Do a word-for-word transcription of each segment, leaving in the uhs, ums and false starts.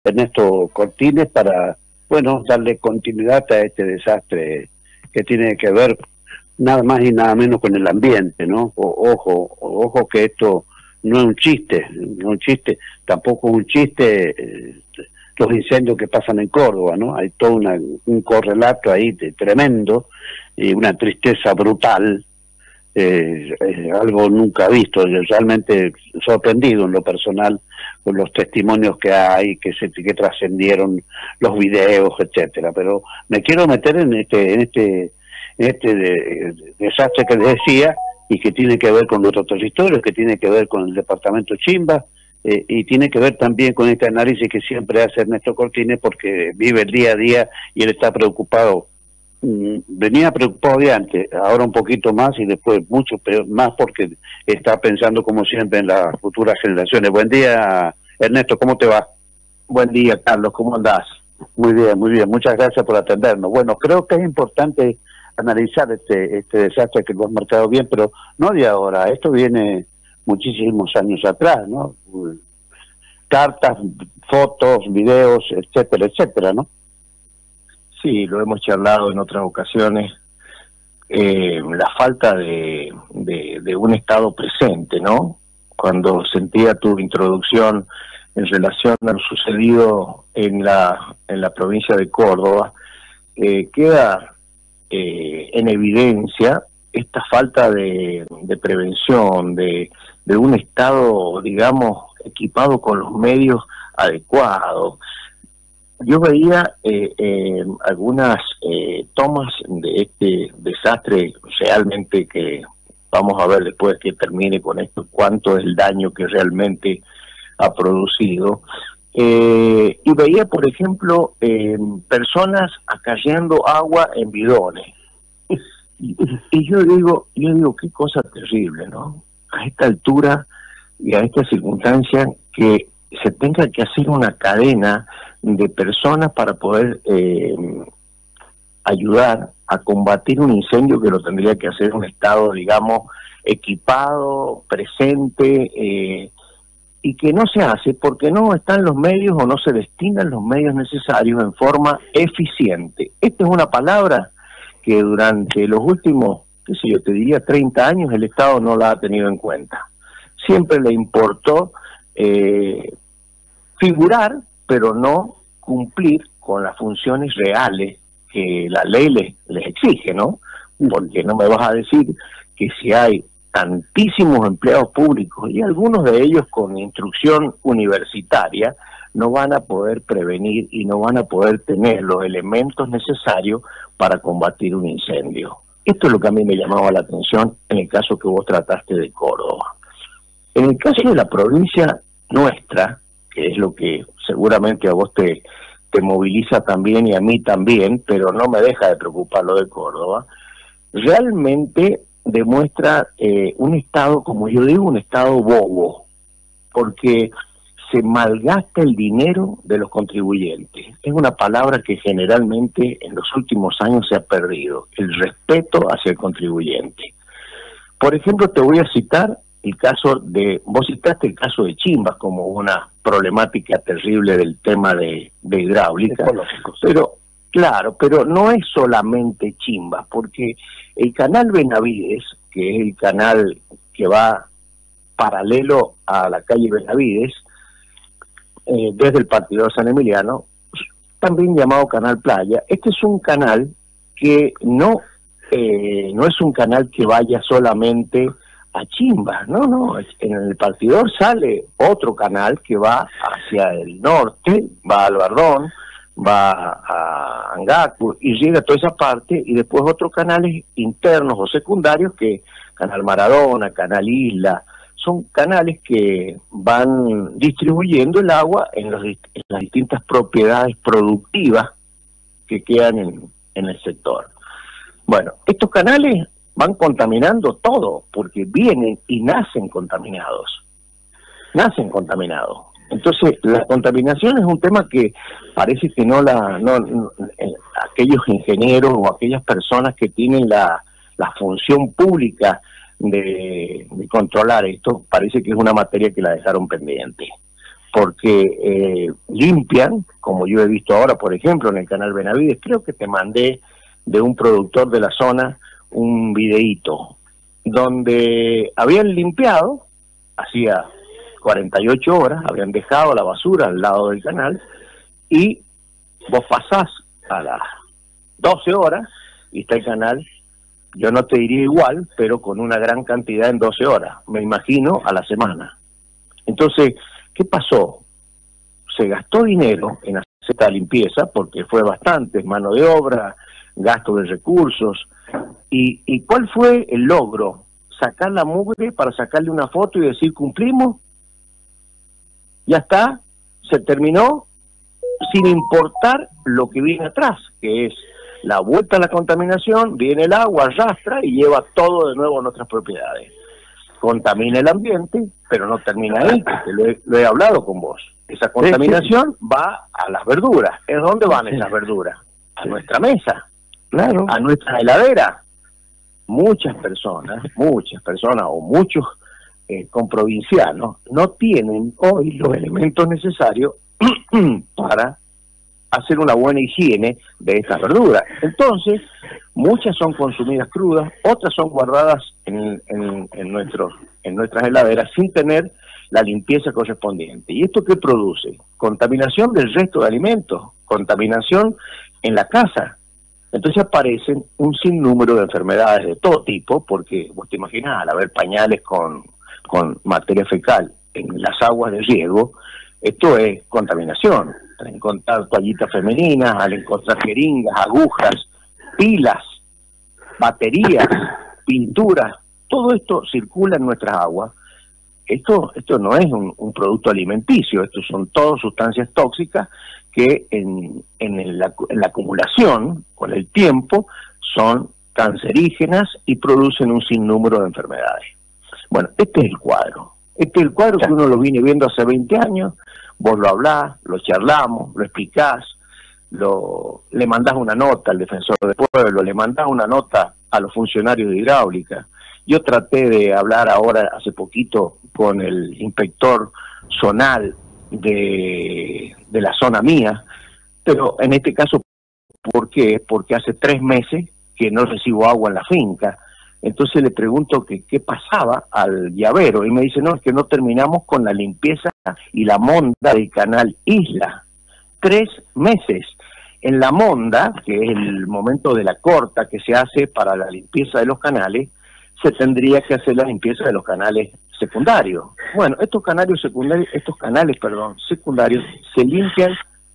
Ernesto Cortines para, bueno, darle continuidad a este desastre que tiene que ver nada más y nada menos con el ambiente, ¿no? O, ojo, ojo que esto no es un chiste, no es un chiste, tampoco es un chiste eh, los incendios que pasan en Córdoba, ¿no? Hay todo una, un correlato ahí de, tremendo y una tristeza brutal, eh, eh, algo nunca visto, realmente sorprendido en lo personal con los testimonios que hay, que se que trascendieron los videos, etcétera. Pero me quiero meter en este en este en este de, de, desastre que les decía y que tiene que ver con nuestro territorio, que tiene que ver con el departamento Chimba, eh, y tiene que ver también con este análisis que siempre hace Ernesto Cortines, porque vive el día a día y él está preocupado. Mm, venía preocupado de antes, ahora un poquito más y después mucho peor, más porque está pensando como siempre en las futuras generaciones. Buen día, Ernesto, ¿cómo te va? Buen día, Carlos, ¿cómo andás? Muy bien, muy bien, muchas gracias por atendernos. Bueno, creo que es importante analizar este este desastre que lo has marcado bien, pero no de ahora, esto viene muchísimos años atrás, ¿no? Cartas, fotos, videos, etcétera, etcétera, ¿no? Sí, lo hemos charlado en otras ocasiones, eh, la falta de, de, de un estado presente, ¿no? Cuando sentía tu introducción en relación a lo sucedido en la, en la provincia de Córdoba, eh, queda eh, en evidencia esta falta de, de prevención, de, de un estado, digamos, equipado con los medios adecuados. Yo veía eh, eh, algunas eh, tomas de este desastre, realmente que vamos a ver después que termine con esto, cuánto es el daño que realmente ha producido. Eh, y veía, por ejemplo, eh, personas acarreando agua en bidones. Y, y yo digo, yo digo, qué cosa terrible, ¿no? A esta altura y a esta circunstancia que se tenga que hacer una cadena de personas para poder eh, ayudar a combatir un incendio que lo tendría que hacer un Estado, digamos, equipado, presente, eh, y que no se hace porque no están los medios o no se destinan los medios necesarios en forma eficiente. Esta es una palabra que durante los últimos, qué sé yo, te diría treinta años, el Estado no la ha tenido en cuenta. Siempre le importó eh, figurar, pero no cumplir con las funciones reales que la ley les, les exige, ¿no? Porque no me vas a decir que si hay tantísimos empleados públicos y algunos de ellos con instrucción universitaria, no van a poder prevenir y no van a poder tener los elementos necesarios para combatir un incendio. Esto es lo que a mí me llamaba la atención en el caso que vos trataste de Córdoba. En el caso de la provincia nuestra, que es lo que seguramente a vos te, te moviliza también y a mí también, pero no me deja de preocupar lo de Córdoba, realmente demuestra eh, un Estado, como yo digo, un Estado bobo, porque se malgasta el dinero de los contribuyentes. Es una palabra que generalmente en los últimos años se ha perdido, el respeto hacia el contribuyente. Por ejemplo, te voy a citar el caso de, vos citaste el caso de Chimbas como una problemática terrible del tema de, de hidráulica, pero claro, pero no es solamente Chimbas, porque el canal Benavides, que es el canal que va paralelo a la calle Benavides, eh, desde el partidor San Emiliano, también llamado Canal Playa, este es un canal que no, eh, no es un canal que vaya solamente a Chimbas, no, no, en el partidor sale otro canal que va hacia el norte, va a Albardón, va a Angacu y llega a toda esa parte, y después otros canales internos o secundarios que Canal Maradona, Canal Isla, son canales que van distribuyendo el agua en, los, en las distintas propiedades productivas que quedan en, en el sector. Bueno, estos canales van contaminando todo, porque vienen y nacen contaminados. Nacen contaminados. Entonces, la contaminación es un tema que parece que no la... no, no eh, aquellos ingenieros o aquellas personas que tienen la, la función pública de, de controlar esto, parece que es una materia que la dejaron pendiente. porque eh, limpian, como yo he visto ahora, por ejemplo, en el canal Benavides. Creo que te mandé de un productor de la zona un videíto donde habían limpiado, hacía cuarenta y ocho horas, habían dejado la basura al lado del canal, y vos pasás a las doce horas y está el canal, yo no te diría igual, pero con una gran cantidad en doce horas, me imagino a la semana. Entonces, ¿qué pasó? Se gastó dinero en hacer esta limpieza, porque fue bastante, mano de obra, gasto de recursos, y, y ¿cuál fue el logro? Sacar la mugre para sacarle una foto y decir cumplimos, ya está, se terminó, sin importar lo que viene atrás, que es la vuelta a la contaminación, viene el agua, arrastra y lleva todo de nuevo a nuestras propiedades. Contamina el ambiente, pero no termina ahí, que lo he, lo he hablado con vos. Esa contaminación sí, sí. va a las verduras. ¿Es dónde van sí. esas verduras? A sí. nuestra mesa, claro, a nuestra heladera. Muchas personas, muchas personas o muchos eh, comprovincianos no tienen hoy los elementos necesarios para hacer una buena higiene de estas verduras. Entonces, muchas son consumidas crudas, otras son guardadas en, en, en, nuestros, en nuestras heladeras sin tener la limpieza correspondiente. ¿Y esto qué produce? Contaminación del resto de alimentos, contaminación en la casa. Entonces aparecen un sinnúmero de enfermedades de todo tipo, porque vos te imaginás, al haber pañales con, con materia fecal en las aguas de riego, esto es contaminación. Al encontrar toallitas femeninas, al encontrar jeringas, agujas, pilas, baterías, pinturas, todo esto circula en nuestras aguas. Esto, esto no es un, un producto alimenticio, esto son todas sustancias tóxicas que en, en, la, en la acumulación, con el tiempo, son cancerígenas y producen un sinnúmero de enfermedades. Bueno, este es el cuadro. Este es el cuadro que uno lo viene viendo hace veinte años, vos lo hablás, lo charlamos, lo explicás, lo, le mandás una nota al defensor del pueblo, le mandás una nota a los funcionarios de hidráulica. Yo traté de hablar ahora, hace poquito, con el inspector zonal de, de la zona mía, pero en este caso, ¿por qué? Porque hace tres meses que no recibo agua en la finca. Entonces le pregunto que qué pasaba al llavero y me dice, no, es que no terminamos con la limpieza y la monda del canal Isla. Tres meses. En la monda, que es el momento de la corta que se hace para la limpieza de los canales, se tendría que hacer la limpieza de los canales secundarios. Bueno, estos canales secundarios, estos canales, perdón, secundarios se limpian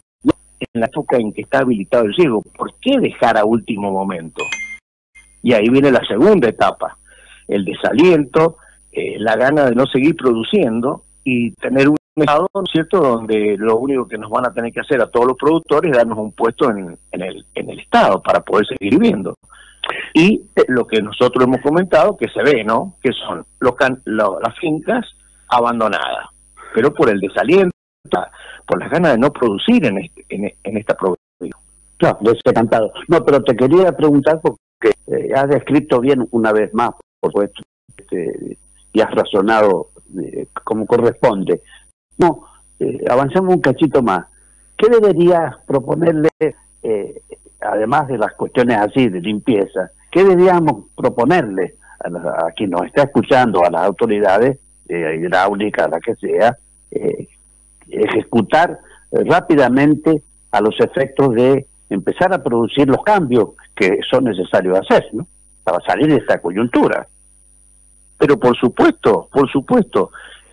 en la época en que está habilitado el riego. ¿Por qué dejar a último momento? Y ahí viene la segunda etapa, el desaliento, eh, la gana de no seguir produciendo y tener un estado, ¿no es cierto?, donde lo único que nos van a tener que hacer a todos los productores es darnos un puesto en, en, el, en el Estado para poder seguir viviendo. Y lo que nosotros hemos comentado, que se ve, ¿no?, que son los can lo, las fincas abandonadas, pero por el desaliento, por las ganas de no producir en, este, en, en esta provincia. Claro, desencantado. No, pero te quería preguntar porque eh, has descrito bien una vez más, por supuesto, este, y has razonado eh, como corresponde. No, eh, avancemos un cachito más. ¿Qué deberías proponerle, eh, además de las cuestiones así de limpieza, qué deberíamos proponerle a, la, a quien nos está escuchando, a las autoridades eh, hidráulicas, a la que sea, eh, ejecutar eh, rápidamente a los efectos de empezar a producir los cambios que son necesarios hacer, ¿no?, para salir de esta coyuntura? Pero por supuesto, por supuesto,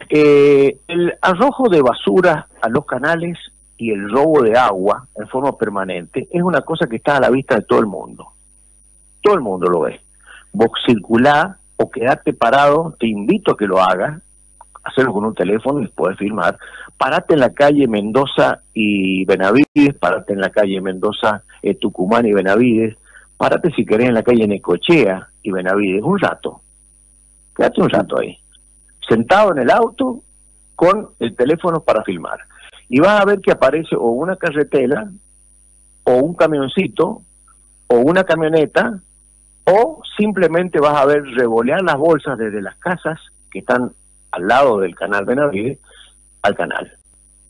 eh, el arrojo de basura a los canales y el robo de agua en forma permanente es una cosa que está a la vista de todo el mundo. Todo el mundo lo ve. Vos circulá o quedate parado, te invito a que lo hagas, hacerlo con un teléfono y podés filmar. Parate en la calle Mendoza y Benavides, parate en la calle Mendoza, eh, Tucumán y Benavides, parate si querés en la calle Necochea y Benavides, un rato. Quédate un rato ahí, sentado en el auto con el teléfono para filmar. Y vas a ver que aparece o una carretela, o un camioncito, o una camioneta, o simplemente vas a ver revolear las bolsas desde las casas que están al lado del canal Benavides al canal.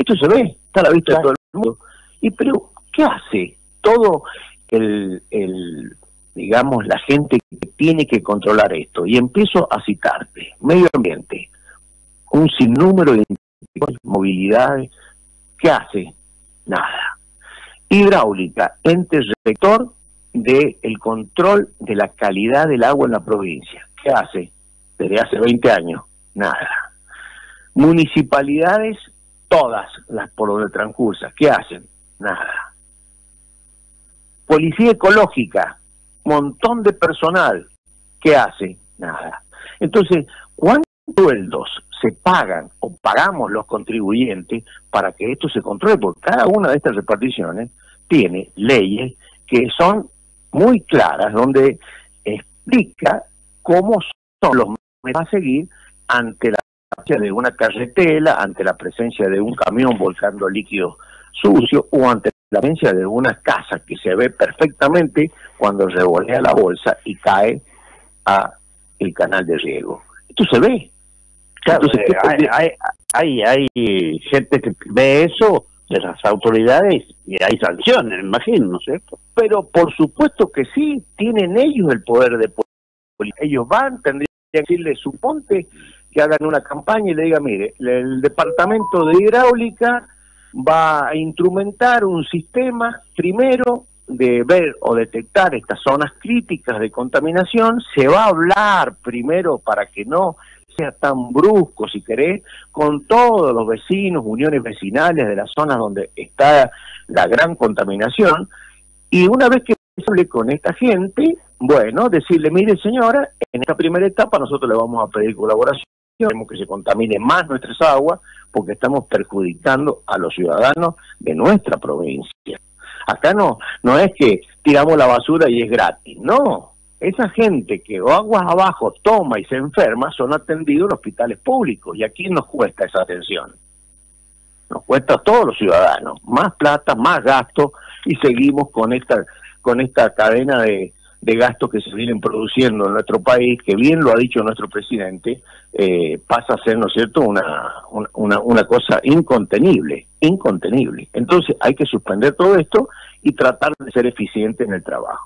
Esto se ve, está a la vista de todo el mundo. Y pero, ¿qué hace todo el, el, digamos, la gente que tiene que controlar esto? Y empiezo a citarte: medio ambiente, un sinnúmero de movilidades. ¿Qué hace? Nada. Hidráulica, ente rector del control de la calidad del agua en la provincia. ¿Qué hace? Desde hace veinte años, nada. Municipalidades, todas las por donde transcursa, ¿qué hacen? Nada. Policía ecológica, montón de personal, ¿qué hace? Nada. Entonces, ¿cuántos sueldos se pagan o pagamos los contribuyentes para que esto se controle? Porque cada una de estas reparticiones tiene leyes que son muy claras, donde explica cómo son los métodos a seguir ante la presencia de una carretela, ante la presencia de un camión volcando líquido sucio, o ante la presencia de una casa que se ve perfectamente cuando revolea la bolsa y cae a el canal de riego. Esto se ve. Claro, Entonces, eh, hay, hay, hay, hay gente que ve eso de las autoridades y hay sanciones, me imagino, ¿no es cierto? Pero por supuesto que sí, tienen ellos el poder de policía. Ellos van, tendrían que decirle, suponte que hagan una campaña y le digan, mire, el departamento de hidráulica va a instrumentar un sistema, primero, de ver o detectar estas zonas críticas de contaminación. Se va a hablar primero, para que no sea tan brusco, si querés, con todos los vecinos, uniones vecinales de las zonas donde está la gran contaminación, y una vez que se hable con esta gente, bueno, decirle, mire señora, en esta primera etapa nosotros le vamos a pedir colaboración, queremos que se contamine más nuestras aguas, porque estamos perjudicando a los ciudadanos de nuestra provincia. Acá no, no es que tiramos la basura y es gratis, no. Esa gente que aguas abajo toma y se enferma son atendidos en hospitales públicos. ¿Y a quién nos cuesta esa atención? Nos cuesta a todos los ciudadanos. Más plata, más gasto, y seguimos con esta con esta cadena de, de gastos que se vienen produciendo en nuestro país, que bien lo ha dicho nuestro presidente, eh, pasa a ser, ¿no es cierto?, una, una, una cosa incontenible, incontenible. Entonces hay que suspender todo esto y tratar de ser eficiente en el trabajo.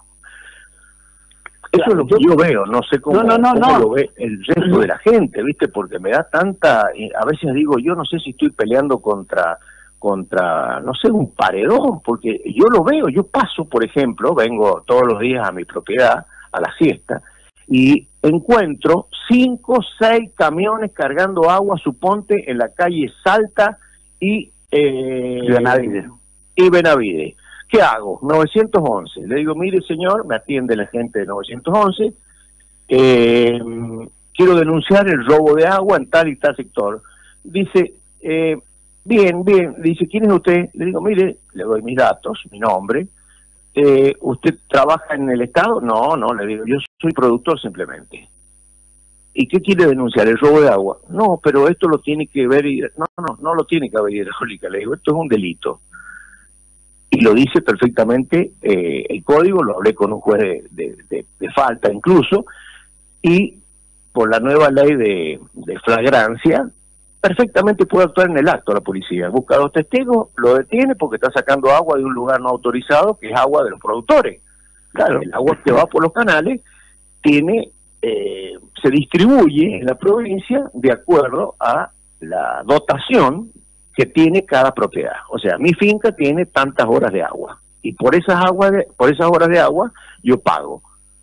Eso es lo que yo veo, no sé cómo, no, no, no, cómo no. lo ve el resto de la gente, ¿viste? Porque me da tanta, a veces digo, yo no sé si estoy peleando contra, contra, no sé, un paredón, porque yo lo veo, yo paso, por ejemplo, vengo todos los días a mi propiedad, a la siesta, y encuentro cinco, seis camiones cargando agua, suponte, en la calle Salta y, eh, Benavides. y Benavides. ¿Qué hago? novecientos once. Le digo, mire señor, me atiende la gente de novecientos once, eh, quiero denunciar el robo de agua en tal y tal sector. Dice, eh, bien, bien, dice, ¿quién es usted? Le digo, mire, le doy mis datos, mi nombre. Eh, ¿Usted trabaja en el Estado? No, no, le digo, yo soy productor simplemente. ¿Y qué quiere denunciar? ¿El robo de agua? No, pero esto lo tiene que ver, no, no, no lo tiene que ver hidráulica. Le digo, esto es un delito. Y lo dice perfectamente eh, el código, lo hablé con un juez de, de, de, de falta incluso, y por la nueva ley de, de flagrancia, perfectamente puede actuar en el acto la policía. Busca dos testigos, lo detiene porque está sacando agua de un lugar no autorizado, que es agua de los productores. Claro, el agua que va por los canales tiene eh, se distribuye en la provincia de acuerdo a la dotación que tiene cada propiedad. O sea, mi finca tiene tantas horas de agua, y por esas aguas de, por esas horas de agua yo pago.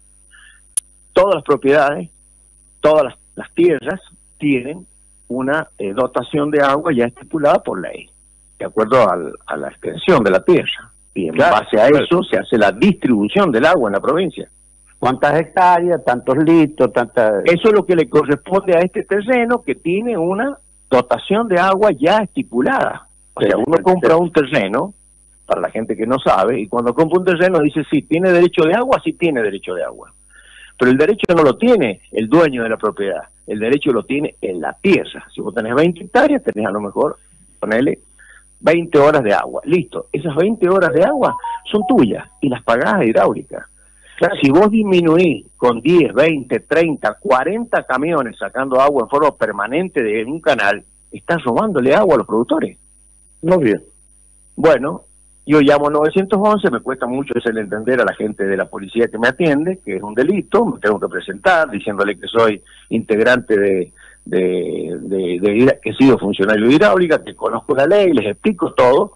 Todas las propiedades, todas las, las tierras tienen una eh, dotación de agua ya estipulada por ley, de acuerdo al, a la extensión de la tierra. Y en claro, base a eso claro. se hace la distribución del agua en la provincia. ¿Cuántas hectáreas, tantos litros, tantas...? Eso es lo que le corresponde a este terreno, que tiene una dotación de agua ya estipulada. O sea, uno compra un terreno, para la gente que no sabe, y cuando compra un terreno dice, sí, ¿tiene derecho de agua? Sí, tiene derecho de agua. Pero el derecho no lo tiene el dueño de la propiedad, el derecho lo tiene en la tierra. Si vos tenés veinte hectáreas, tenés a lo mejor, ponele, veinte horas de agua. Listo, esas veinte horas de agua son tuyas y las pagás a hidráulica. Claro. Si vos disminuís con diez, veinte, treinta, cuarenta camiones sacando agua en forma permanente de un canal, estás robándole agua a los productores. Muy bien. Bueno, yo llamo nueve once, me cuesta mucho hacerle entender a la gente de la policía que me atiende que es un delito, me tengo que presentar diciéndole que soy integrante de, de, de, de que he sido funcionario de hidráulica, que conozco la ley, les explico todo,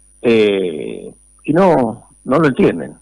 eh, y no, no lo entienden,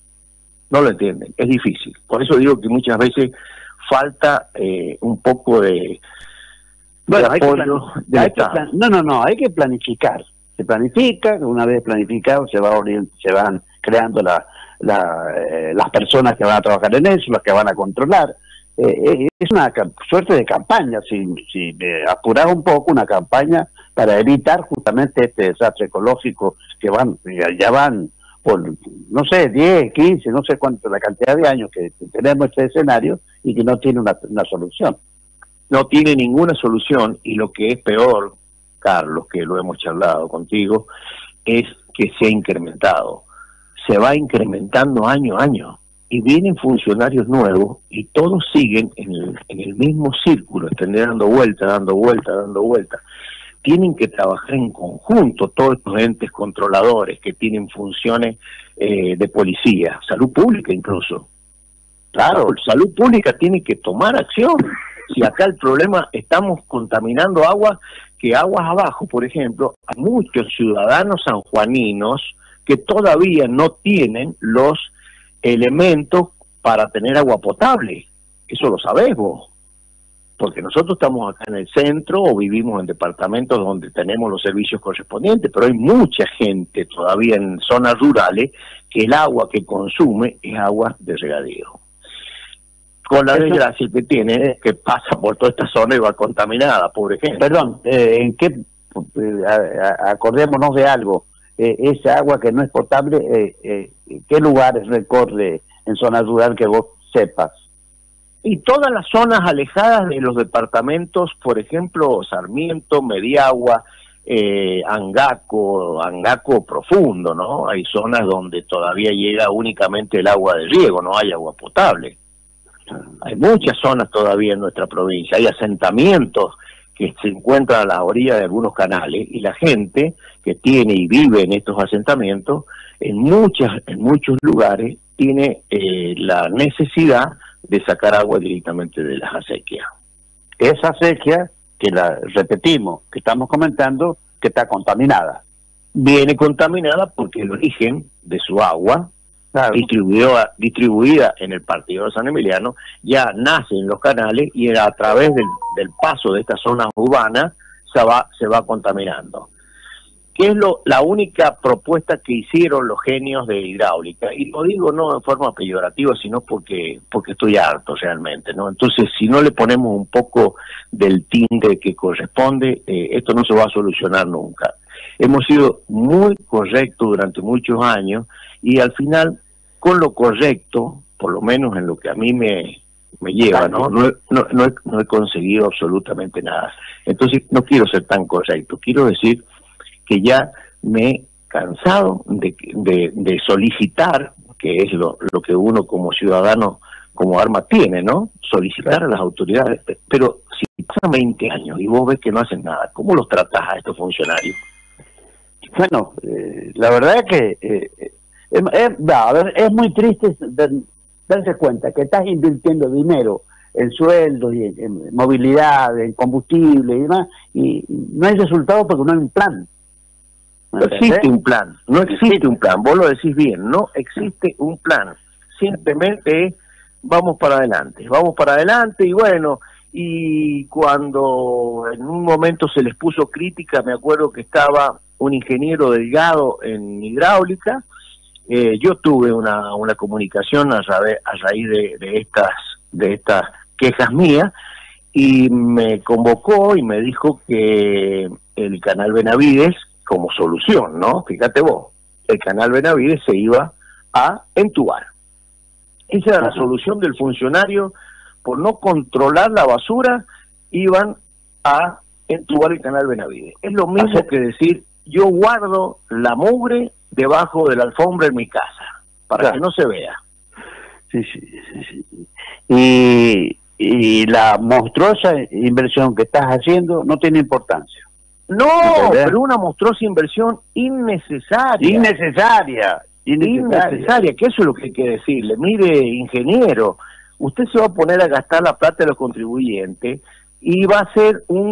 no lo entienden, es difícil. Por eso digo que muchas veces falta eh, un poco de, bueno, de hay apoyo que del hay Estado. que no, no, no, hay que planificar. Se planifica, una vez planificado se va se van creando la, la, eh, las personas que van a trabajar en eso, las que van a controlar. Eh, es una suerte de campaña, si, si me apuras un poco, una campaña para evitar justamente este desastre ecológico que van, ya, ya van por, no sé, diez, quince, no sé cuánto, la cantidad de años que tenemos este escenario y que no tiene una, una solución. No tiene ninguna solución, y lo que es peor, Carlos, que lo hemos charlado contigo, es que se ha incrementado. Se va incrementando año a año. Y vienen funcionarios nuevos y todos siguen en el, en el mismo círculo, están dando vuelta, dando vuelta, dando vuelta. Tienen que trabajar en conjunto todos estos entes controladores que tienen funciones eh, de policía, salud pública incluso. Claro, salud pública tiene que tomar acción. Si acá el problema, estamos contaminando agua, que aguas abajo, por ejemplo, hay muchos ciudadanos sanjuaninos que todavía no tienen los elementos para tener agua potable. Eso lo sabés vos, porque nosotros estamos acá en el centro o vivimos en departamentos donde tenemos los servicios correspondientes, pero hay mucha gente todavía en zonas rurales que el agua que consume es agua de regadío. Con la desgracia que tiene, que pasa por toda esta zona y va contaminada, pobre gente. Perdón, eh, ¿en qué, eh, acordémonos de algo, eh, esa agua que no es potable, eh, eh, ¿qué lugares recorre en zona rural que vos sepas? Y todas las zonas alejadas de los departamentos, por ejemplo, Sarmiento, Mediagua, eh, Angaco, Angaco profundo, ¿no? Hay zonas donde todavía llega únicamente el agua de riego, no hay agua potable. Hay muchas zonas todavía en nuestra provincia, hay asentamientos que se encuentran a la orilla de algunos canales, y la gente que tiene y vive en estos asentamientos, en muchas en muchos lugares, tiene eh, la necesidad de sacar agua directamente de las acequias. Esa acequia, que la repetimos, que estamos comentando, que está contaminada. Viene contaminada porque el origen de su agua, claro, distribuida, distribuida en el partidor San Emiliano, ya nace en los canales y a través del, del paso de estas zonas urbanas se va, se va contaminando. ¿Qué es lo, la única propuesta que hicieron los genios de hidráulica? Y lo digo no en forma peyorativa, sino porque porque estoy harto realmente, ¿no? Entonces, si no le ponemos un poco del tinte que corresponde, eh, esto no se va a solucionar nunca. Hemos sido muy correctos durante muchos años, y al final, con lo correcto, por lo menos en lo que a mí me, me lleva, ¿no? No, no, no, he, no he conseguido absolutamente nada. Entonces, no quiero ser tan correcto, quiero decir que ya me he cansado de, de, de solicitar, que es lo, lo que uno como ciudadano, como arma tiene, ¿no? Solicitar a las autoridades. Pero si pasan veinte años y vos ves que no hacen nada, ¿cómo los tratás a estos funcionarios? Bueno, eh, la verdad es que eh, es, es, a ver, es muy triste de, darse cuenta que estás invirtiendo dinero en sueldos y en, en movilidad, en combustible y demás, y no hay resultado porque no hay un plan. No existe un plan, no existe un plan, vos lo decís bien, no existe un plan, simplemente es vamos para adelante, vamos para adelante y bueno, y cuando en un momento se les puso crítica, me acuerdo que estaba un ingeniero Delgado en hidráulica, eh, yo tuve una, una comunicación a, raíz, a raíz de, de estas de estas quejas mías, y me convocó y me dijo que el canal Benavides, como solución, ¿no? Fíjate vos, el canal Benavides se iba a entubar. Esa era la solución del funcionario, por no controlar la basura, iban a entubar el canal Benavides. Es lo mismo que decir, yo guardo la mugre debajo de la alfombra en mi casa, para claro, que no se vea. Sí, sí, sí, sí. Y, y la monstruosa inversión que estás haciendo no tiene importancia. No, pero una monstruosa inversión innecesaria. Innecesaria. Innecesaria. Innecesaria, que eso es lo que hay que decirle. Mire, ingeniero, usted se va a poner a gastar la plata de los contribuyentes y va a hacer un,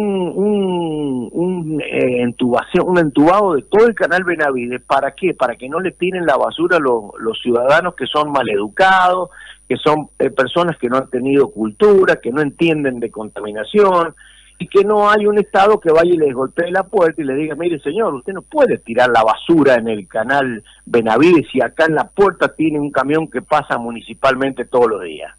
un, un eh, entubación, un entubado de todo el canal Benavides. ¿Para qué? Para que no le tiren la basura a los, los ciudadanos que son maleducados, que son eh, personas que no han tenido cultura, que no entienden de contaminación, y que no hay un Estado que vaya y les golpee la puerta y le diga, mire señor, usted no puede tirar la basura en el canal Benavides si acá en la puerta tiene un camión que pasa municipalmente todos los días.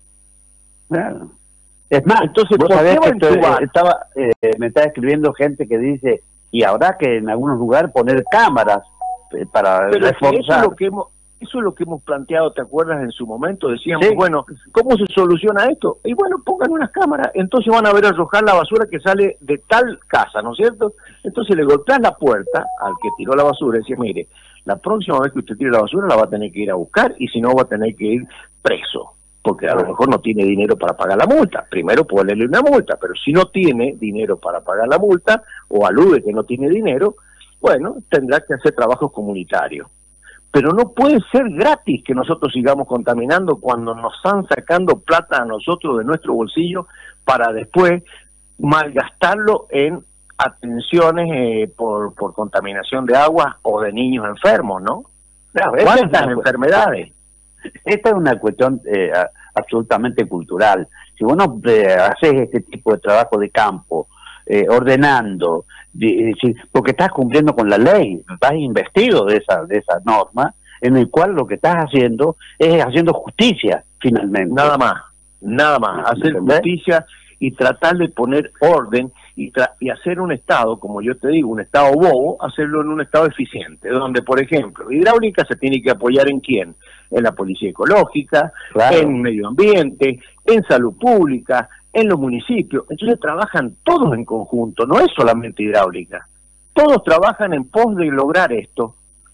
Claro. Es más, entonces, ¿por qué que estoy, estaba, eh, me está escribiendo gente que dice, y habrá que en algunos lugares poner cámaras eh, para Pero reforzar. Eso es lo que hemos... Eso es lo que hemos planteado, ¿te acuerdas? En su momento decíamos, sí. Bueno, ¿cómo se soluciona esto? Y bueno, pongan unas cámaras, entonces van a ver arrojar la basura que sale de tal casa, ¿no es cierto? Entonces le golpeas la puerta al que tiró la basura y decís, mire, la próxima vez que usted tire la basura la va a tener que ir a buscar y si no va a tener que ir preso, porque a lo mejor no tiene dinero para pagar la multa. Primero ponerle una multa, pero si no tiene dinero para pagar la multa o alude que no tiene dinero, bueno, tendrá que hacer trabajos comunitarios. Pero no puede ser gratis que nosotros sigamos contaminando cuando nos están sacando plata a nosotros de nuestro bolsillo para después malgastarlo en atenciones eh, por, por contaminación de agua o de niños enfermos, ¿no? Claro, ¿cuántas es enfermedades? Esta es una cuestión eh, absolutamente cultural. Si vos no eh, haces este tipo de trabajo de campo, eh, ordenando, de, de, porque estás cumpliendo con la ley, estás investido de esa de esa norma, en el cual lo que estás haciendo es haciendo justicia, finalmente. Nada más, nada más, hacer justicia y tratar de poner orden y, tra y hacer un Estado, como yo te digo, un Estado bobo, hacerlo en un Estado eficiente, donde, por ejemplo, hidráulica se tiene que apoyar en quién, en la policía ecológica, claro, en medio ambiente, en salud pública, en los municipios. Entonces trabajan todos en conjunto, no es solamente hidráulica, todos trabajan en pos de lograr esto,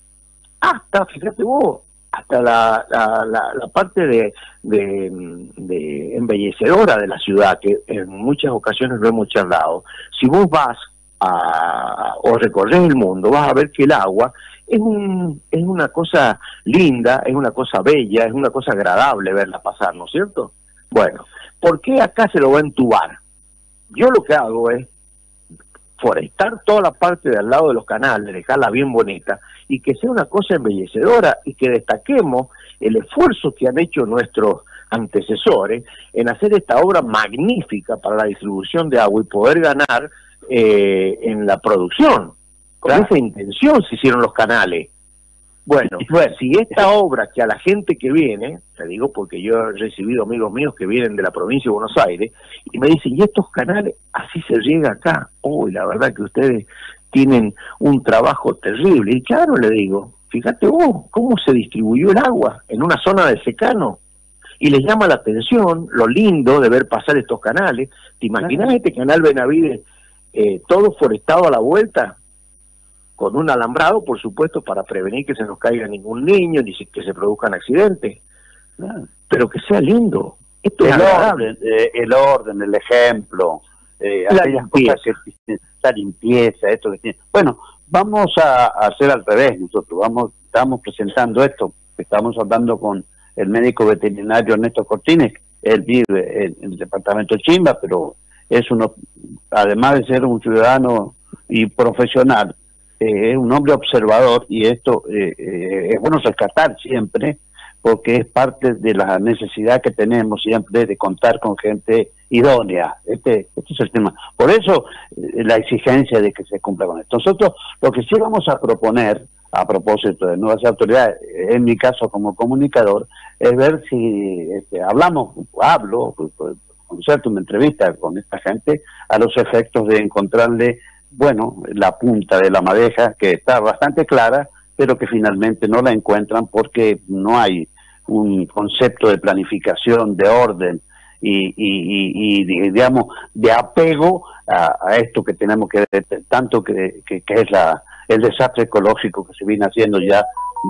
hasta, fíjate vos, hasta la, la, la, la parte de, de, de embellecedora de la ciudad, que en muchas ocasiones lo hemos charlado. Si vos vas a, o recorres el mundo, vas a ver que el agua es, un, es una cosa linda, es una cosa bella, es una cosa agradable verla pasar, ¿no es cierto? Bueno, ¿por qué acá se lo va a entubar? Yo lo que hago es forestar toda la parte de al lado de los canales, dejarla bien bonita, y que sea una cosa embellecedora, y que destaquemos el esfuerzo que han hecho nuestros antecesores en hacer esta obra magnífica para la distribución de agua y poder ganar eh, en la producción. Con claro, esa intención se hicieron los canales. Bueno, bueno, si esta obra que a la gente que viene, te digo porque yo he recibido amigos míos que vienen de la provincia de Buenos Aires y me dicen, ¿y estos canales así se llega acá? Uy, la verdad que ustedes tienen un trabajo terrible. Y claro, le digo, fíjate vos, cómo se distribuyó el agua en una zona de secano. Y les llama la atención lo lindo de ver pasar estos canales. ¿Te imaginas este canal Benavides eh, todo forestado a la vuelta? Con un alambrado, por supuesto, para prevenir que se nos caiga ningún niño, ni que se produzcan accidentes. Claro. Pero que sea lindo. Esto el, es orden, eh, el orden, el ejemplo, eh, aquellas cosas que esa limpieza, esto que tiene. Bueno, vamos a, a hacer al revés nosotros. Vamos, estamos presentando esto. Estamos hablando con el médico veterinario Ernesto Cortines. Él vive en, en el departamento de Chimba, pero es uno, además de ser un ciudadano y profesional, Eh, es un hombre observador, y esto eh, eh, es bueno rescatar siempre, porque es parte de la necesidad que tenemos siempre de contar con gente idónea. Este, este es el tema. Por eso eh, la exigencia de que se cumpla con esto. Nosotros lo que sí vamos a proponer, a propósito de nuevas autoridades, en mi caso como comunicador, es ver si este, hablamos, hablo, concerto una entrevista con esta gente a los efectos de encontrarle, bueno, la punta de la madeja, que está bastante clara, pero que finalmente no la encuentran porque no hay un concepto de planificación, de orden y, y, y, y digamos, de apego a, a esto que tenemos que, tanto que, que, que es la el desastre ecológico que se viene haciendo ya,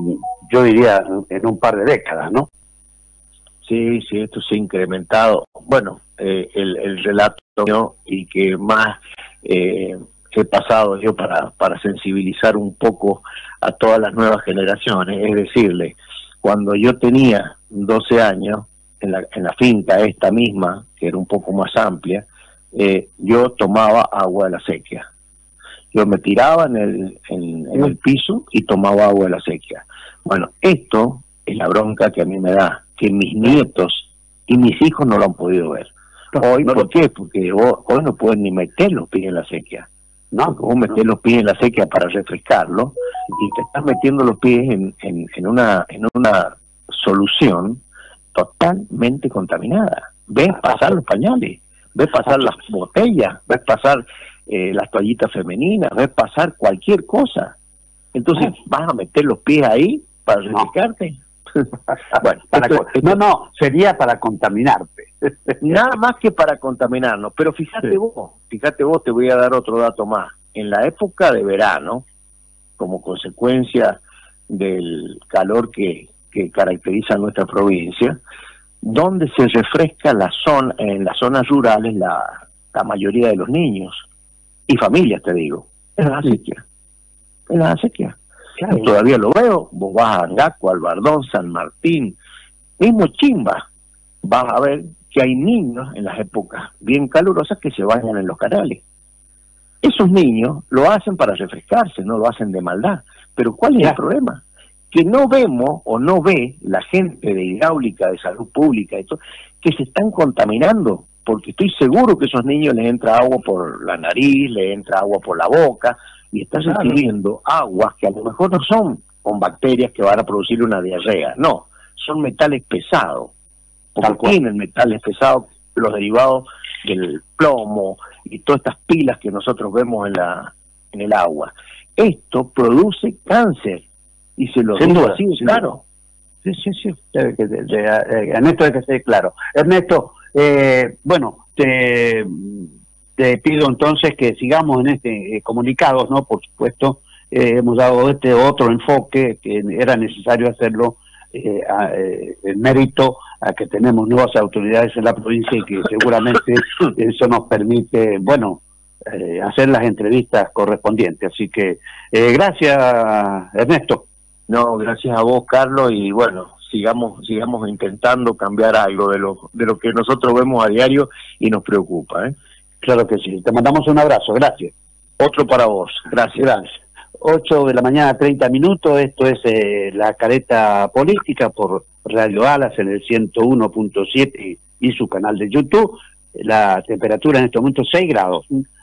yo diría, en un par de décadas, ¿no? Sí, sí, esto se ha incrementado. Bueno, eh, el, el relato, ¿no? Y que más... Eh, he pasado yo para, para sensibilizar un poco a todas las nuevas generaciones, es decirle, cuando yo tenía doce años, en la, en la finca esta misma, que era un poco más amplia, eh, yo tomaba agua de la sequía. Yo me tiraba en el, en, en el piso y tomaba agua de la sequía. Bueno, esto es la bronca que a mí me da, que mis nietos y mis hijos no lo han podido ver. Hoy, ¿por qué? Porque vos, hoy no pueden ni meter los pies en la sequía. No, vos metés los pies en la sequía para refrescarlo y te estás metiendo los pies en, en, en una en una solución totalmente contaminada. Ves pasar los pañales, ves pasar las botellas, ves pasar eh, las toallitas femeninas, ves pasar cualquier cosa. Entonces, ¿vas a meter los pies ahí para refrescarte? Bueno, para esto, esto, no, no, sería para contaminarte. Nada más que para contaminarnos. Pero fíjate sí. vos, fíjate vos, te voy a dar otro dato más. En la época de verano, como consecuencia del calor que, que caracteriza nuestra provincia, donde se refresca la zona, en las zonas rurales, la, la mayoría de los niños y familias, te digo, es la sequía. Es la sequía. Claro. Todavía lo veo, vos vas a Angaco, Albardón, San Martín, mismo Chimba, vas a ver que hay niños en las épocas bien calurosas que se bañan en los canales. Esos niños lo hacen para refrescarse, no lo hacen de maldad. Pero ¿cuál es ya. el problema? Que no vemos o no ve la gente de hidráulica, de salud pública, y todo, que se están contaminando, porque estoy seguro que a esos niños les entra agua por la nariz, les entra agua por la boca, y están claro. recibiendo aguas que a lo mejor no son con bacterias que van a producir una diarrea, no, son metales pesados, porque tienen metales pesados, los derivados del plomo y todas estas pilas que nosotros vemos en la en el agua. Esto produce cáncer, y se lo digo así, sí, claro. Sí, sí, sí, de, de, de, de, Ernesto, hay que ser claro. Ernesto, eh, bueno, te... Te pido entonces que sigamos en este eh, comunicados, ¿no? Por supuesto, eh, hemos dado este otro enfoque que era necesario hacerlo eh, a, eh, en mérito a que tenemos nuevas autoridades en la provincia y que seguramente eso nos permite, bueno, eh, hacer las entrevistas correspondientes. Así que eh, gracias, Ernesto. No, gracias a vos, Carlos, y bueno, sigamos sigamos intentando cambiar algo de lo de lo que nosotros vemos a diario y nos preocupa, ¿eh? Claro que sí. Te mandamos un abrazo. Gracias. Otro para vos. Gracias. Gracias. ocho de la mañana, treinta minutos. Esto es eh, La Careta Política por Radio Alas en el ciento uno punto siete y su canal de YouTube. La temperatura en este momento seis grados.